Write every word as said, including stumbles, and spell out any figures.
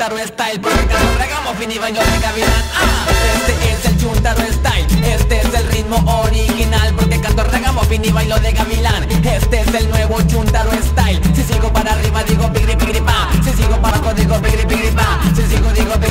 Chuntaro Style, porque canto ragamuffin y bailo de gavilán. Ah, este es el Chuntaro Style, este es el ritmo original, porque canto ragamuffin y bailo de gavilán. Este es el nuevo Chuntaro Style. Si sigo para arriba digo pigri pigri pa, si sigo para abajo digo pigri pigri pa, si sigo digo pigri